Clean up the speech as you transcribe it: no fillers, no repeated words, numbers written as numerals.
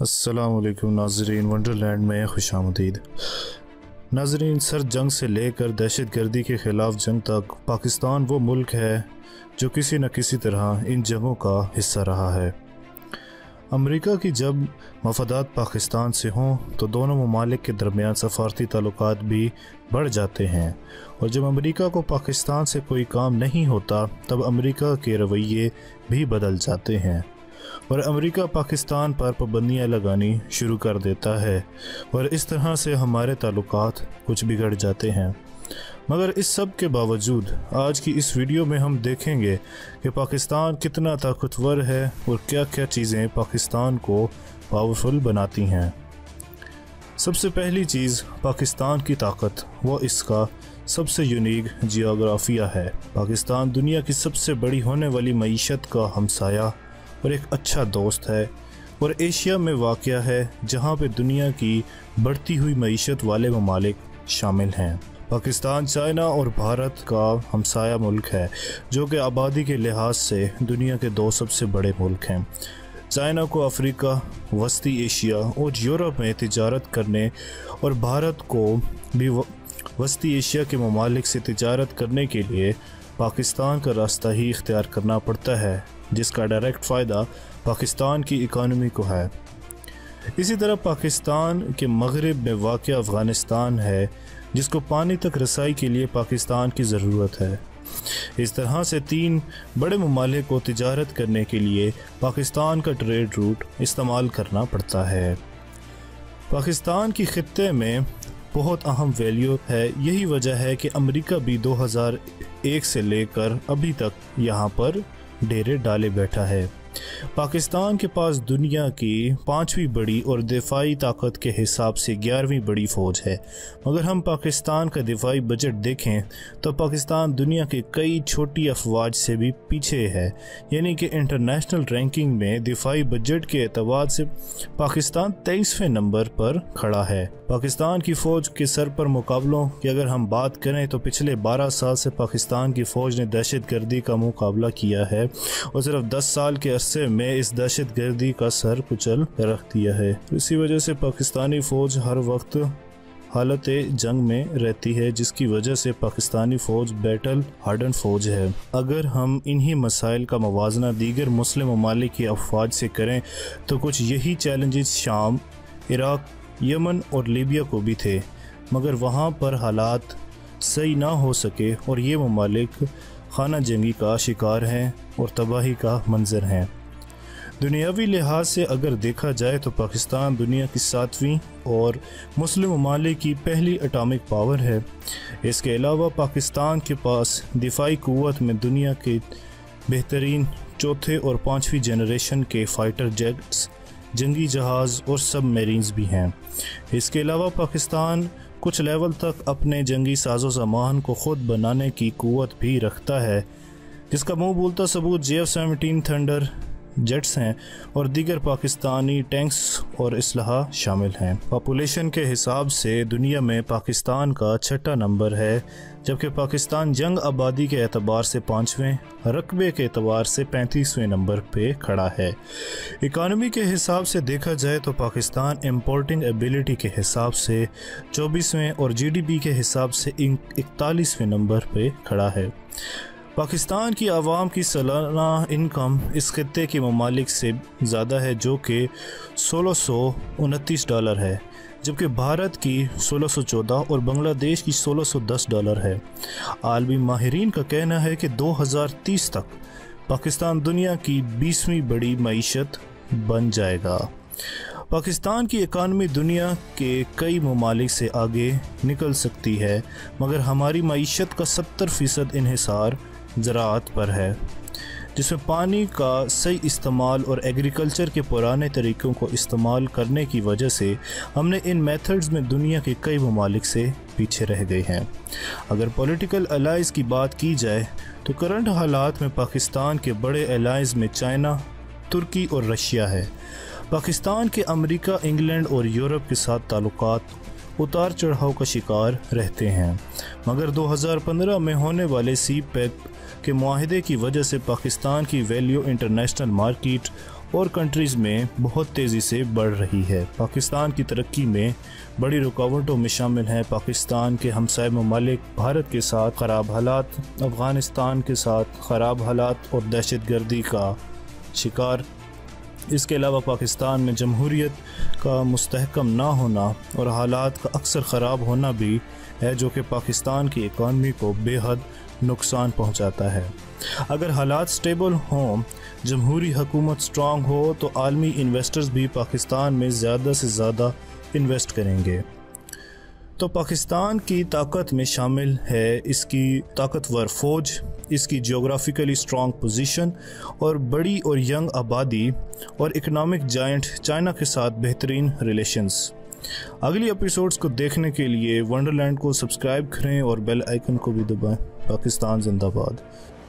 अस्सलाम वालेकुम नाज़रीन, वंडरलैंड में खुशामदीद। नाज़रीन, सर जंग से लेकर दहशतगर्दी के ख़िलाफ़ जंग तक पाकिस्तान वो मुल्क है जो किसी न किसी तरह इन जंगों का हिस्सा रहा है। अमेरिका की जब मफादात पाकिस्तान से हों तो दोनों ममालिक के दरमियान सफारती ताल्लुकात भी बढ़ जाते हैं, और जब अमेरिका को पाकिस्तान से कोई काम नहीं होता तब अमेरिका के रवैये भी बदल जाते हैं और अमेरिका पाकिस्तान पर पाबंदियां लगानी शुरू कर देता है, और इस तरह से हमारे ताल्लुकात कुछ बिगड़ जाते हैं। मगर इस सब के बावजूद आज की इस वीडियो में हम देखेंगे कि पाकिस्तान कितना ताकतवर है और क्या क्या चीज़ें पाकिस्तान को पावरफुल बनाती हैं। सबसे पहली चीज़ पाकिस्तान की ताकत, वो इसका सबसे यूनिक जियोग्राफिया है। पाकिस्तान दुनिया की सबसे बड़ी होने वाली मईशत का हमसाया और एक अच्छा दोस्त है, और एशिया में वाक़या है जहाँ पे दुनिया की बढ़ती हुई मईशत वाले ममालिक शामिल हैं। पाकिस्तान चाइना और भारत का हमसाया मुल्क है जो कि आबादी के लिहाज से दुनिया के दो सबसे बड़े मुल्क हैं। चाइना को अफ्रीका, वस्ती एशिया और यूरोप में तिजारत करने और भारत को भी वस्ती एशिया के ममालिक से तिजारत करने के लिए पाकिस्तान का रास्ता ही इख्तियार करना पड़ता है, जिसका डायरेक्ट फ़ायदा पाकिस्तान की इकानमी को है। इसी तरह पाकिस्तान के मगरिब में वाक़या अफ़गानिस्तान है जिसको पानी तक रसाई के लिए पाकिस्तान की ज़रूरत है। इस तरह से तीन बड़े ममालिक को तिजारत करने के लिए पाकिस्तान का ट्रेड रूट इस्तेमाल करना पड़ता है। पाकिस्तान की खित्ते में बहुत अहम वैल्यू है। यही वजह है कि अमेरिका भी 2001 से लेकर अभी तक यहाँ पर डेरे डाले बैठा है। पाकिस्तान के पास दुनिया की 5वीं बड़ी और दिफाई ताकत के हिसाब से 11वीं बड़ी फ़ौज है। मगर हम पाकिस्तान का दिफाई बजट देखें तो पाकिस्तान दुनिया के कई छोटी अफवाज से भी पीछे है, यानी कि इंटरनेशनल रैंकिंग में दिफाई बजट के एतबार से पाकिस्तान 23वें नंबर पर खड़ा है। पाकिस्तान की फ़ौज के सर पर मुकाबलों की अगर हम बात करें तो पिछले 12 साल से पाकिस्तान की फ़ौज ने दहशतगर्दी का मुकाबला किया है, और सिर्फ 10 साल के अरसे में इस दहशतगर्दी का सर कुचल रख दिया है। इसी वजह से पाकिस्तानी फ़ौज हर वक्त हालत जंग में रहती है, जिसकी वजह से पाकिस्तानी फ़ौज बैटल हार्डन फ़ौज है। अगर हम इन्हीं मसाइल का मवाजना दीगर मुस्लिम ममालिक की अफवाज से करें तो कुछ यही चैलेंजेस शाम, इराक, यमन और लीबिया को भी थे, मगर वहाँ पर हालात सही ना हो सके और ये ममालिक खाना जंगी का शिकार हैं और तबाही का मंजर हैं। दुनियावी लिहाज से अगर देखा जाए तो पाकिस्तान दुनिया की 7वीं और मुस्लिम ममालिक की पहली एटॉमिक पावर है। इसके अलावा पाकिस्तान के पास दिफाई क़ुव्वत में दुनिया के बेहतरीन चौथे और 5वीं जनरेशन के फ़ाइटर जेट्स, जंगी जहाज़ और सब मेरीन्स भी हैं। इसके अलावा पाकिस्तान कुछ लेवल तक अपने जंगी साजो सामान को ख़ुद बनाने की क़ुव्वत भी रखता है, जिसका मुँह बोलता सबूत JF-17 थंडर जेट्स हैं और दीगर पाकिस्तानी टैंक्स और इसलाह शामिल हैं। पॉपुलेशन के हिसाब से दुनिया में पाकिस्तान का 6ठा नंबर है, जबकि पाकिस्तान जंग आबादी के एतबार से 5वें, रकबे के एतबार से 35वें नंबर पे खड़ा है। इकानमी के हिसाब से देखा जाए तो पाकिस्तान इम्पोर्टिंग एबिलिटी के हिसाब से 24वें और GDP के हिसाब से 41वें नंबर पे खड़ा है। पाकिस्तान की आवाम की सालाना इनकम इस खित्ते के ममालिक से ज़्यादा है, जो कि $1629 है, जबकि भारत की 1614 और बांग्लादेश की $1610 है। आलमी माहिरीन का कहना है कि 2030 तक पाकिस्तान दुनिया की 20वीं बड़ी मईशत बन जाएगा। पाकिस्तान की इकानमी दुनिया के कई ममालिक से आगे निकल सकती है, मगर हमारी मईशत का 70% इन्हिसार ज़राअत पर है, जिसमें पानी का सही इस्तेमाल और एग्रीकल्चर के पुराने तरीक़ों को इस्तेमाल करने की वजह से हमने इन मेथड्स में दुनिया के कई ममालिक से पीछे रह गए हैं। अगर पॉलिटिकल अलाइज की बात की जाए तो करंट हालात में पाकिस्तान के बड़े अलाइज में चाइना, तुर्की और रशिया है। पाकिस्तान के अमेरिका, इंग्लैंड और यूरोप के साथ ताल्लुकात उतार चढ़ाव का शिकार रहते हैं, मगर 2015 में होने वाले CPEC के मुआहदे की वजह से पाकिस्तान की वैल्यू इंटरनेशनल मार्केट اور کنٹریز میں بہت تیزی سے بڑھ رہی ہے۔ پاکستان کی ترقی میں بڑی رکاوٹوں میں شامل ہیں پاکستان کے ہمسائے ممالک بھارت کے ساتھ خراب حالات، افغانستان کے ساتھ خراب حالات اور دہشت گردی کا شکار۔ اس کے علاوہ پاکستان میں جمہوریت کا مستحکم نہ ہونا اور حالات کا اکثر خراب ہونا بھی ہے، جو کہ پاکستان کی اکانومی کو بے حد نقصان پہنچاتا ہے۔ اگر حالات سٹیبل ہوں، جمہوری حکومت سٹرانگ ہو، تو عالمی انویسٹرز بھی پاکستان میں زیادہ سے زیادہ انویسٹ کریں گے۔ تو پاکستان کی طاقت میں شامل ہے اس کی طاقتور فوج، اس کی جیوگرافیکلی سٹرانگ پوزیشن اور بڑی اور ینگ آبادی، اور اکنامک جائنٹ چائنا کے ساتھ بہترین ریلیشنز۔ اگلی ایپیسوڈز کو دیکھنے کے لیے ونڈرلینڈ کو سبسکرائب کریں اور بیل آئیکن کو بھی دبائیں۔ پاکستان زندہ باد۔